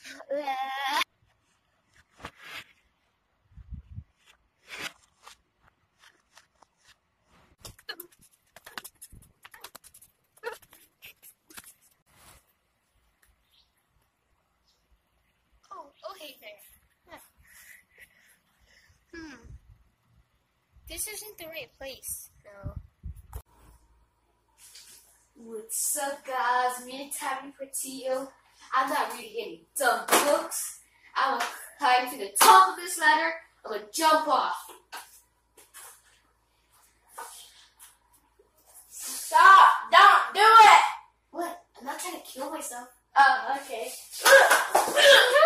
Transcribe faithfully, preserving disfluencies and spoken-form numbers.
Oh, okay there. Hmm. This isn't the right place. No. What's up, guys? Me and Octavio. I'm not reading any dumb books. I'm gonna climb to the top of this ladder. I'm gonna jump off. Stop! Don't do it! What? I'm not trying to kill myself. Oh, okay.